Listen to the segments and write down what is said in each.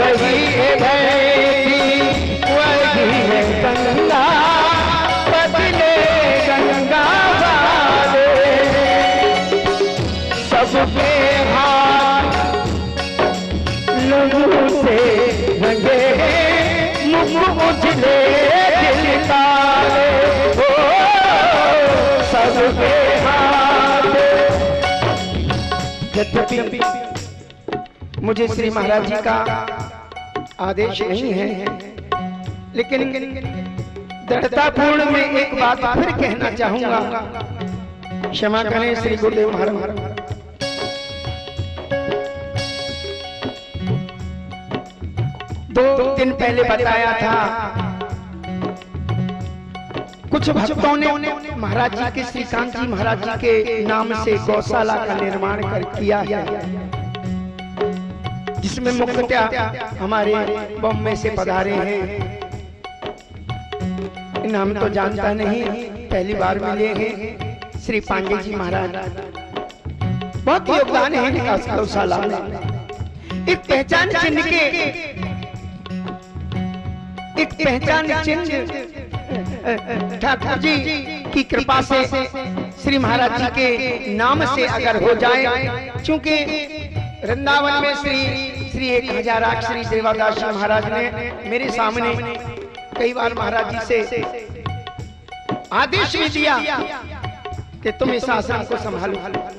वही है धरती वही है गंगा, बदले गंगा वाले सबके हाथ लहू से रंगे मुख उजले दिल काले, हो सबके हाथ। यद्यपि मुझे श्री महाराज जी का आदेश नहीं है, लेकिन दृढ़तापूर्ण में एक बात फिर कहना चाहूंगा, क्षमा करें श्री गुरुदेव महाराज। दो दिन पहले बताया था, कुछ भक्तों ने महाराज जी के, श्रीकांत जी महाराज जी के नाम से गौशाला का निर्माण किया है, जिसमें मुख्यतः हमारे बॉम्बे से पधारे हैं। नाम तो जानता नहीं, पहली बार मिले हैं श्री पांडे जी महाराज। बहुत योगदान है इनका गौशाला में। एक पहचान चिन्ह के, एक पहचान चिन्ह ठाकुर जी की कृपा से श्री महाराज जी के नाम से अगर हो जाए, चूंकि वृंदावन में श्री 1000 श्री देवादास जी महाराज ने मेरे सामने कई बार महाराज जी से आदेश भी दिया कि तुम इस आश्रम को संभालो,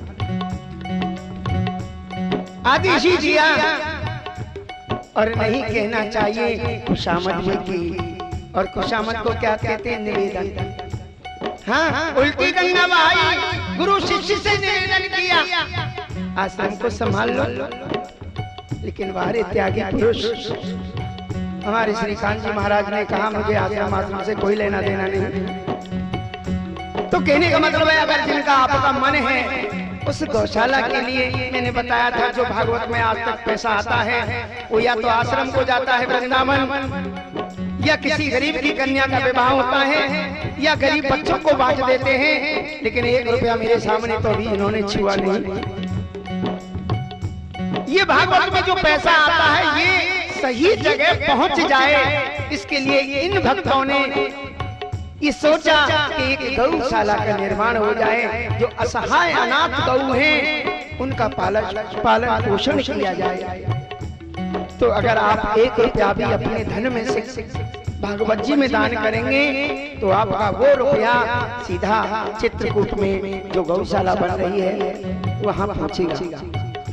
आदेश ही दिया। और नहीं कहना चाहिए खुशामद भी की, और खुशामद को क्या कहते हैं, निवेदन। हाँ, उल्टी गंगा बहाई, गुरु शिष्य से निवेदन किया आश्रम को संभाल लो। लेकिन बाहर त्यागी पुरुष हमारे श्रीकांत जी महाराज ने कहा, मुझे आश्रम से कोई लेना देना नहीं। तो कहने का मतलब है, अगर जिनका आपका मन है उस गौशाला के लिए, मैंने बताया था जो भागवत में आज तक पैसा आता है वो या तो आश्रम को जाता है वृंदावन, या किसी गरीब की कन्या का विवाह होता है, या गरीब बच्चों को बांट देते हैं। लेकिन 1 रुपया मेरे सामने तो अभी इन्होंने छुआ नहीं। ये भागवत में जो पैसा आता है ये सही जगह पहुंच जाए, इसके लिए इन भक्तों ने ये सोचा कि एक गौशाला का निर्माण हो जाए, जो असहाय अनाथ गौ हैं उनका पालन पोषण किया जाए। तो अगर आप 1 रुपया भी अपने धन में से भागवत जी में दान करेंगे तो आपका वो रुपया सीधा चित्रकूट में जो गौशाला बन रही है वहां पहुंचेगा।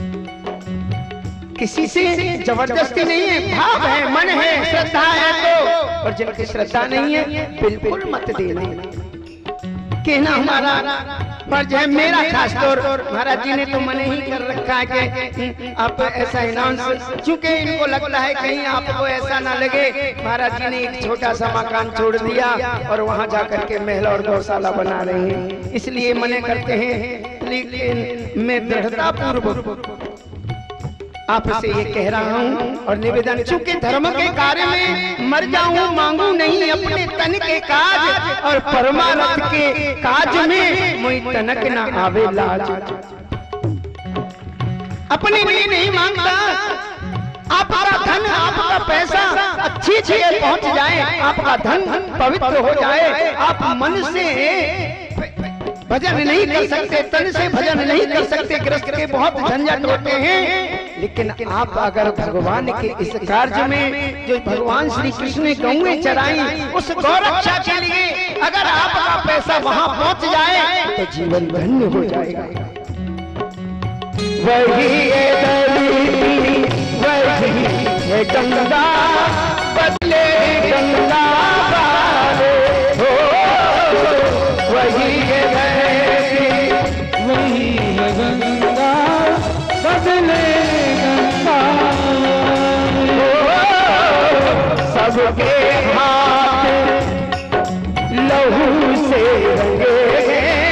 किसी से जबरदस्ती नहीं है, भाव है, मन है, श्रद्धा है तो। और जिनकी श्रद्धा नहीं है बिल्कुल मत देना। कहना हमारा फर्ज है, मेरा खासतौर महाराज जी ने तो मन ही कर रखा है कि आप ऐसा अनाउंस, चूंकि इनको लगता है कहीं आपको ऐसा ना लगे, महाराज जी ने एक छोटा सा मकान छोड़ दिया और वहां जाकर के महल और गौशाला बना रहे हैं, इसलिए मने करते हैं। लेकिन मैं दृढ़ता पूर्वक आपसे ये कह रहा हूँ और निवेदन, चूंकि धर्म के कार्य में मर जाऊं मांगू नहीं अपने तन के काज, और परमानंद के काज में मुझ तनक ना आवे लाज। अपने लिए नहीं मांगता, आपका धन आपका पैसा अच्छी जगह पहुंच जाए, आपका धन पवित्र हो जाए, आप मन से भजन नहीं कर सकते, तन से भजन नहीं कर सकते, गृहस्थ के बहुत झंझट होते हैं। लेकिन आप अगर भगवान के इस कार्य में जो भगवान श्री कृष्ण ने गौएं चराई उस गौरक्षा के लिए अगर आपका पैसा वहां पहुंच जाए तो जीवन धन्य हो जाएगा। वही है दली, वही है गंगा, बदले गंगा वाले हो, वही है दली, वही है गंगा, बदले सबके हाथ लहू से रंगे।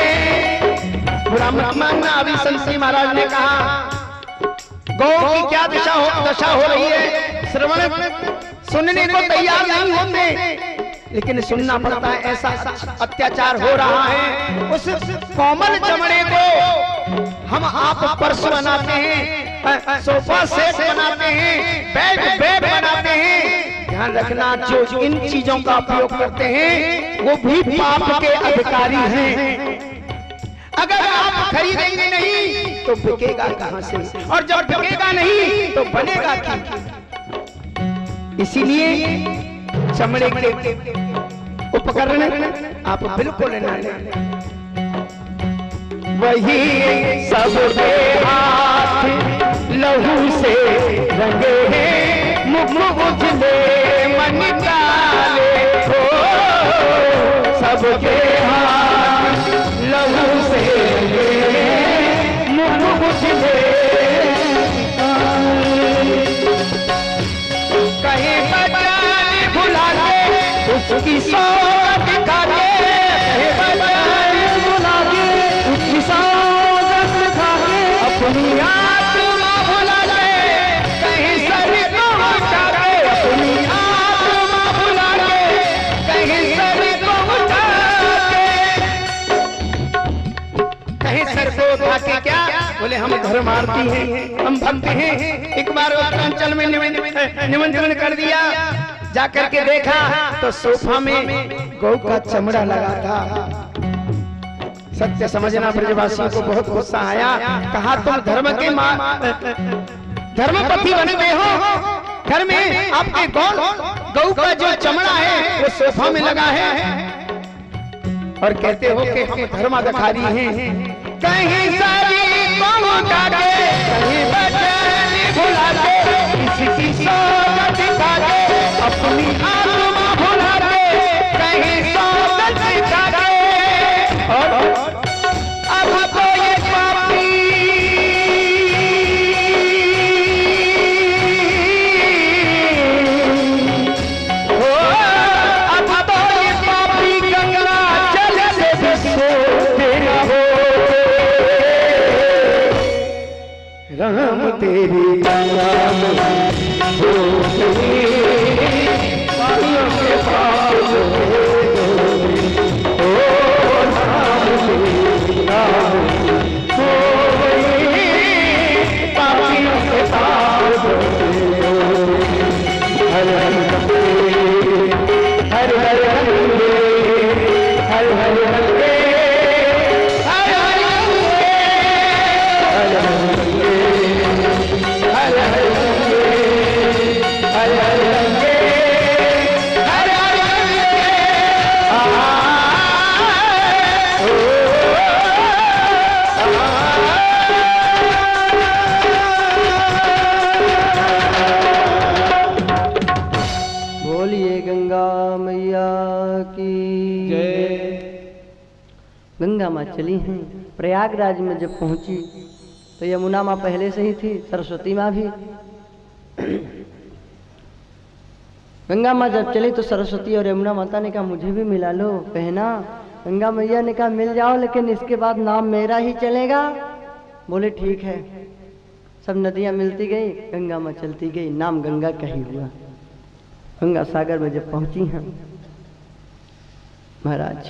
अभी संत महाराज ने कहा गौ की क्या दशा हो रही है, श्रवण सुनने को तैयार नहीं होते, लेकिन सुनना पड़ता है। ऐसा अत्याचार हो रहा है, उस कोमल चमड़े को हम आप पर्स बनाते हैं, सोफा सेट बनाते हैं, बेड ध्यान रखना, जो इन चीजों का उपयोग करते हैं वो भी पाप के अधिकारी हैं। अगर आप खरीदेंगे नहीं तो बिकेगा कहां से, और जब बिकेगा नहीं तो बनेगा क्या? इसीलिए चमड़े के उपकरण आप बिल्कुल न लें। वही सबके हाथ लहू से रंगे हैं, मुख उजले मन काले हो। सबके हाथ लहू से रंगे हैं, मुख उजले कहीं बचाने भुला के उसकी सौगंध दिखा के, कहीं बचाने भुला के उसकी सौगंध दिखा के, अपनी आत्मा भुला के कहीं सर को उठा के, अपनी आत्मा भुला के कहीं सर को उठा के, कहीं सर को उठा के क्या बोले हम धर्मार्थी हैं, हम भक्त हैं। एक बार अंचल में निमंत्रण कर दिया, जाकर के देखा तो सोफा में गौ का चमड़ा लगा था। सत्य समझना, ब्रजवासियों को बहुत गुस्सा आया। कहा तुम धर्म के धर्मपति बने हुए हो, घर में आपके गौ का जो चमड़ा है वो सोफा में लगा है, और कहते हो कि हम धर्माधिकारी हैं। कहीं सारी कौम उठा के, कहीं बचाने भुला के, किसी सौगंध दिखा के, अपनी आत्मा भुला के कहीं सौगंध दिखा के, और अब तो ये पापी हो, अब तो ये पापी गंगा जल से सोते रहो। राम तेरी गंगा में हो पापियों के पाप हो, राम तेरी राम हो पापियों के पाप हो। हर हर हर हर हर हर हर गंगा माँ चली हैं। प्रयागराज में जब पहुंची तो यमुना माँ पहले से ही थी, सरस्वती माँ भी। गंगा माँ जब चली तो सरस्वती और यमुना माता ने कहा मुझे भी मिला लो पहना। गंगा मैया ने कहा मिल जाओ, लेकिन इसके बाद नाम मेरा ही चलेगा। बोले ठीक है। सब नदियाँ मिलती गई, गंगा माँ चलती गई, नाम गंगा का ही हुआ। गंगा सागर में जब पहुंची हैं महाराज,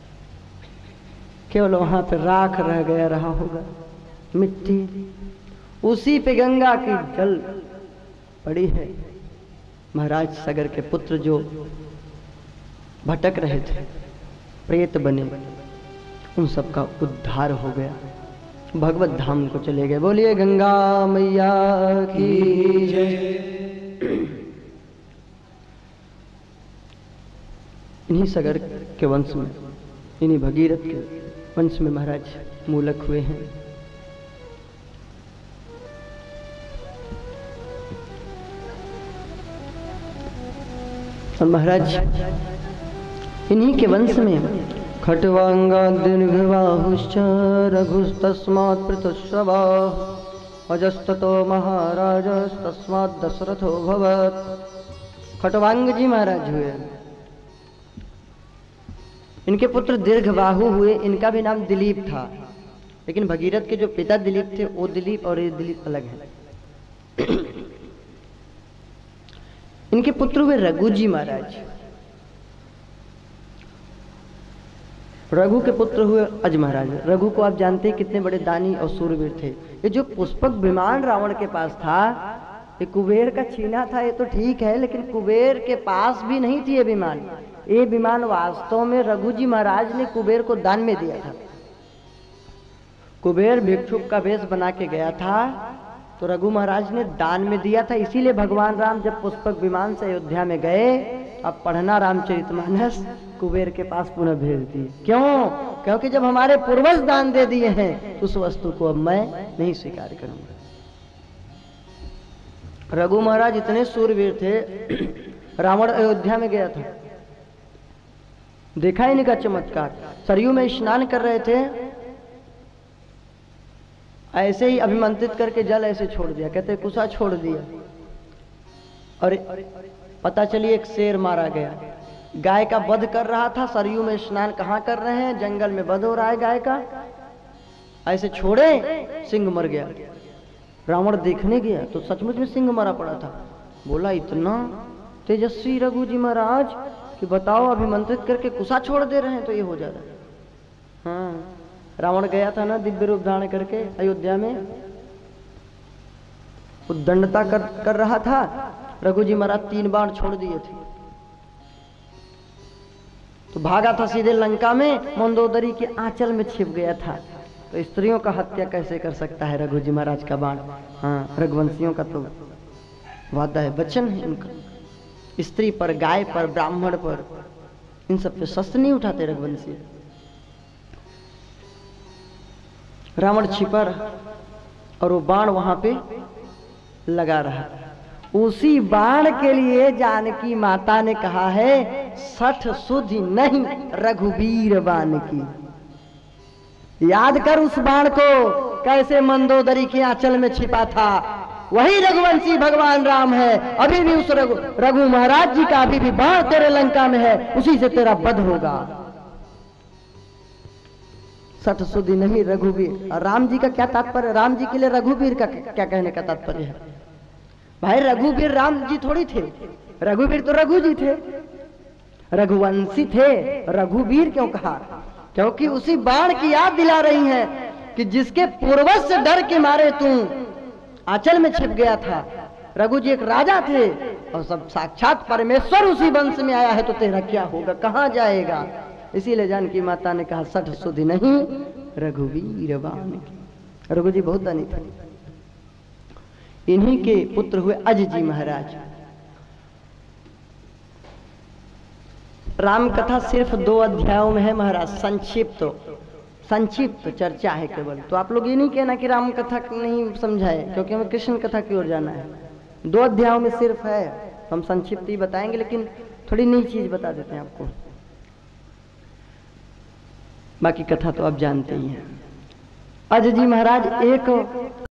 केवल वहां पे राख रहा होगा, मिट्टी, उसी पे गंगा की जल पड़ी है। महाराज सागर के पुत्र जो भटक रहे थे, प्रेत बने, उन सबका उद्धार हो गया, भगवत धाम को चले गए। बोलिए गंगा मैया की जय। इन्हीं सागर के वंश में, इन्हीं भगीरथ के वंश में महाराज मूलक हुए हैं। और महाराज इन्हीं के वंश में खट्वांगा दीर्घबाहुश्च रघुस्तस्मात् पृथुश्रवा अजस्ततो महाराजस्तस्मात् दशरथो भवत्। खट्वांग जी महाराज हुए, इनके पुत्र दीर्घबाहु हुए। इनका भी नाम दिलीप था, लेकिन भगीरथ के जो पिता दिलीप थे वो दिलीप और ये दिलीप अलग है। इनके पुत्र हुए रघु जी महाराज। रघु के पुत्र हुए अज महाराज। रघु को आप जानते हैं कितने बड़े दानी और सूरवीर थे। ये जो पुष्पक विमान रावण के पास था, ये कुबेर का छीना था, ये तो ठीक है, लेकिन कुबेर के पास भी नहीं थी ये विमान। ये विमान वास्तव में रघु जी महाराज ने कुबेर को दान में दिया था। कुबेर भिक्षुक का वेश बना के गया था तो रघु महाराज ने दान में दिया था। इसीलिए भगवान राम जब पुष्पक विमान से अयोध्या में गए, अब पढ़ना रामचरितमानस, कुबेर के पास पुनः भेज दिए। क्यों? क्योंकि जब हमारे पूर्वज दान दे दिए हैं तो उस वस्तु को अब मैं नहीं स्वीकार करूंगा। रघु महाराज इतने सूरवीर थे, रावण अयोध्या में गया था, देखा ही इनका चमत्कार। सरयू में स्नान कर रहे थे, ऐसे ही अभिमंत्रित करके जल ऐसे छोड़ दिया, कहते कुसा छोड़ दिया, और पता चली एक शेर मारा गया। गाय का वध कर रहा था, सरयू में स्नान कहाँ कर रहे हैं, जंगल में वध हो रहा है गाय का, ऐसे छोड़े, सिंह मर गया। रावण देखने गया तो सचमुच में सिंह मरा पड़ा था। बोला इतना तेजस्वी रघु जी महाराज कि बताओ अभिमंत्रित करके कुसा छोड़ दे रहे हैं तो ये हो जा रहा है। हाँ, रावण गया था ना दिव्य रूप धारण करके अयोध्या में, उद्दंडता कर रहा था। रघु जी महाराज 3 बाण छोड़ दिए थे तो भागा था सीधे लंका में, मंदोदरी के आंचल में छिप गया था। तो स्त्रियों का हत्या कैसे कर सकता है रघु जी महाराज का बाण? हाँ, रघुवंशियों का तो वादा है, वचन है उनका। स्त्री पर, गाय पर, ब्राह्मण पर, इन सब पे शस्त्र नहीं उठाते रघुवंशी। रावण छिपा रहा और वो बाण वहां पे लगा रहा। उसी बाण के लिए जानकी माता ने कहा है 60 सुधि नहीं रघुवीर बाण की। याद कर उस बाण को, कैसे मंदोदरी के आंचल में छिपा था। वही रघुवंशी भगवान राम है। अभी भी उस रघु महाराज जी का अभी भी बाण तेरे लंका में है, उसी से तेरा वध होगा। 60 सुधि नहीं रघुवीर। और राम जी का क्या तात्पर्य? राम जी के लिए रघुवीर का क्या कहने का तात्पर्य है? भाई रघुवीर राम जी थोड़ी थे, रघुवीर तो रघु जी थे, रघुवंशी थे। रघुवीर क्यों कहा? क्योंकि उसी बाण की याद दिला रही है कि जिसके पूर्वज से डर के मारे तू आंचल में छिप गया था। रघु जी एक राजा थे और सब साक्षात परमेश्वर उसी वंश में आया है, तो तेरा क्या होगा, कहां जाएगा? इसीलिए जानकी माता ने कहा 60 सुधि नहीं रघुवीर बाण की। रघु जी बहुत दानी थे। इन्हीं के पुत्र हुए अज जी महाराज। राम कथा सिर्फ 2 अध्यायों में है महाराज, संक्षिप्त चर्चा है केवल। तो आप लोग ये नहीं कहना कि राम कथा नहीं समझाए, क्योंकि हमें कृष्ण कथा की ओर जाना है। 2 अध्यायों में सिर्फ है, हम संक्षिप्त ही बताएंगे, लेकिन थोड़ी नई चीज बता देते हैं आपको। बाकी कथा तो आप जानते ही हैं। अज जी महाराज एक